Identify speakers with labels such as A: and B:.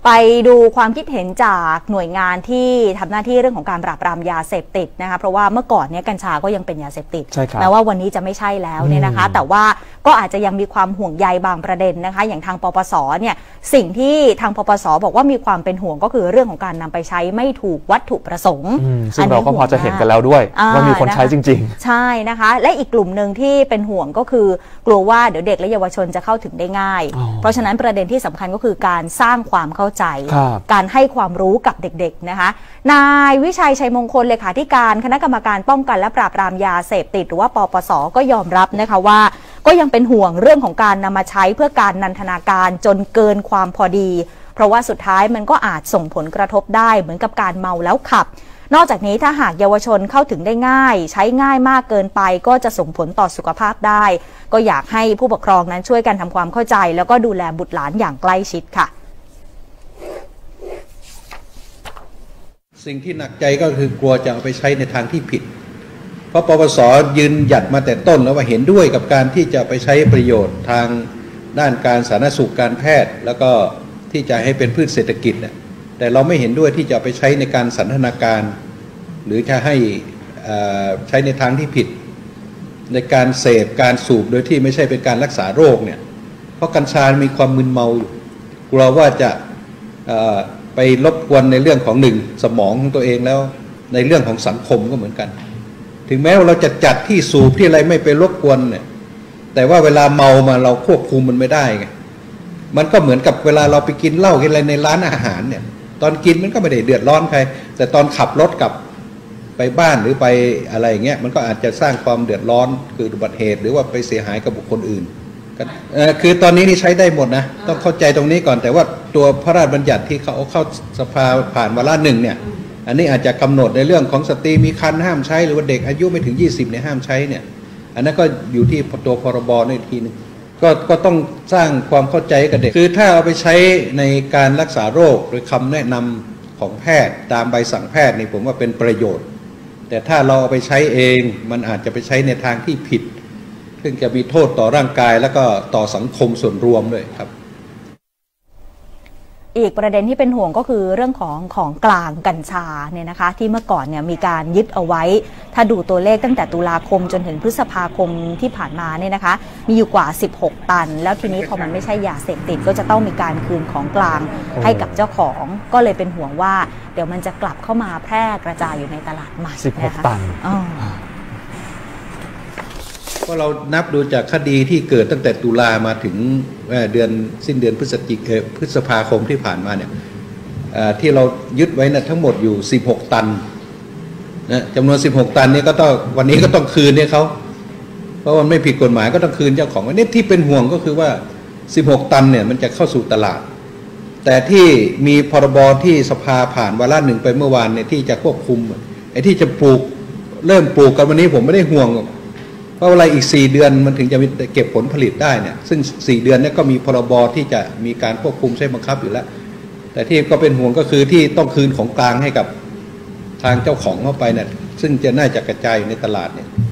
A: ไปดูความคิดเห็นจากหน่วยงานที่ทำหน้าที่เรื่องของการปราบปรามยาเสพติดนะคะเพราะว่าเมื่อก่อนเนี่ยกัญชาก็ยังเป็นยาเสพติดแม้ว่าวันนี้จะไม่ใช่แล้วเนี่ยนะคะแต่ว่าก็อาจจะยังมีความห่วงใยบางประเด็นนะคะอย่างทางปปสเนี่ยสิ่งที่ทางปปสบอกว่ามีความเป็นห่วงก็คือเรื่องของการนำไปใช้ไม่ถูกวัตถุประสงค์
B: ซึ่งเราก็พอจะเห็นกันแล้วด้วยว่ามีคนใช้จริงๆ
A: ใช่นะคะและอีกกลุ่มหนึ่งที่เป็นห่วงก็คือกลัวว่าเดี๋ยวเด็กและเยาวชนจะเข้าถึงได้ง่ายเพราะฉะนั้นประเด็นที่สำคัญก็คือการสร้างความเข้าใจการให้ความรู้กับเด็กๆนะคะนายวิชัยชัยมงคลเลขาธิการคณะกรรมการป้องกันและปราบปรามยาเสพติดหรือว่าปปสก็ยอมรับนะคะว่าก็ยังเป็นห่วงเรื่องของการนำมาใช้เพื่อการนันทนาการจนเกินความพอดีเพราะว่าสุดท้ายมันก็อาจส่งผลกระทบได้เหมือนกับการเมาแล้วขับนอกจากนี้ถ้าหากเยาวชนเข้าถึงได้ง่ายใช้ง่ายมากเกินไปก็จะส่งผลต่อสุขภาพได้ก็อยากให้ผู้ปกครองนั้นช่วยกันทำความเข้าใจแล้วก็ดูแลบุตรหลานอย่างใกล้ชิดค่ะ
C: สิ่งที่หนักใจก็คือกลัวจะเอาไปใช้ในทางที่ผิดเพราะปปสยืนหยัดมาแต่ต้นแล้วว่าเห็นด้วยกับการที่จะไปใช้ประโยชน์ทางด้านการสาธารณสุขการแพทย์แล้วก็ที่จะให้เป็นพืชเศรษฐกิจแต่เราไม่เห็นด้วยที่จะไปใช้ในการสันทนาการหรือจะให้ใช้ในทางที่ผิดในการเสพการสูบโดยที่ไม่ใช่เป็นการรักษาโรคเนี่ยเพราะกัญชามีความมึนเมาอยู่กลัวว่าจะไปรบกวนในเรื่องของหนึ่งสมองของตัวเองแล้วในเรื่องของสังคมก็เหมือนกันถึงแม้ว่าเราจะจัดที่สูบที่อะไรไม่ไปรบกวนเนี่ยแต่ว่าเวลาเมามาเราควบคุมมันไม่ได้ไงมันก็เหมือนกับเวลาเราไปกินเหล้ากินอะไรในร้านอาหารเนี่ยตอนกินมันก็ไม่ได้เดือดร้อนใครแต่ตอนขับรถกลับไปบ้านหรือไปอะไรอย่างเงี้ยมันก็อาจจะสร้างความเดือดร้อนคืออุบัติเหตุหรือว่าไปเสียหายกับบุคคลอื่นคือตอนนี้นี่ใช้ได้หมดนะต้องเข้าใจตรงนี้ก่อนแต่ว่าตัวพระราชบัญญัติที่เขาเข้าสภาผ่านวาระหนึ่งเนี่ยอันนี้อาจจะกำหนดในเรื่องของสตรีมีครรภ์ห้ามใช้หรือว่าเด็กอายุไม่ถึง20เนี่ยห้ามใช้เนี่ยอันนั้นก็อยู่ที่ตัวพรบในทีนึงก็ต้องสร้างความเข้าใจกับเด็กคือถ้าเอาไปใช้ในการรักษาโรคโดยคำแนะนำของแพทย์ตามใบสั่งแพทย์นี่ผมว่าเป็นประโยชน์แต่ถ้าเราเอาไปใช้เองมันอาจจะไปใช้ในทางที่ผิดซึ่งจะมีโทษต่อร่างกายแล้วก็ต่อสังคมส่วนรวมด้วยครับ
A: อีกประเด็นที่เป็นห่วงก็คือเรื่องของกลางกัญชาเนี่ยนะคะที่เมื่อก่อนเนี่ยมีการยึดเอาไว้ถ้าดูตัวเลขตั้งแต่ตุลาคมจนถึงพฤษภาคมที่ผ่านมาเนี่ยนะคะมีอยู่กว่า16ตันแล้วทีนี้พอมันไม่ใช่ยาเสพติดก็จะต้องมีการคืนของกลางให้กับเจ้าของก็เลยเป็นห่วงว่าเดี๋ยวมันจะกลับเข้ามาแพร่กระจายอยู่ในตลาดใหม่
B: 16 ตัน
C: ก็เรานับดูจากคดีที่เกิดตั้งแต่ตุลามาถึงสิ้นเดือนพฤษภาคมที่ผ่านมาเนี่ยที่เรายึดไว้นะทั้งหมดอยู่16ตันนะจำนวน16ตันนี้ก็ต้องวันนี้ก็ต้องคืนให้เขาเพราะมันไม่ผิดกฎหมายก็ต้องคืนเจ้าของวันนี้ที่เป็นห่วงก็คือว่า16ตันเนี่ยมันจะเข้าสู่ตลาดแต่ที่มีพรบที่สภาผ่านวาระหนึ่งไปเมื่อวานเนี่ยที่จะควบคุมไอ้ที่จะปลูกเริ่มปลูกกันวันนี้ผมไม่ได้ห่วงเพราะอะไรอีก4เดือนมันถึงจะเก็บผลผลิตได้เนี่ยซึ่ง4เดือนนี้ก็มีพรบที่จะมีการควบคุมใช้บังคับอยู่แล้วแต่ที่ก็เป็นห่วงก็คือที่ต้องคืนของกลางให้กับทางเจ้าของเข้าไปเนี่ยซึ่งจะน่าจะกระจายอยู่ในตลาดเนี่ย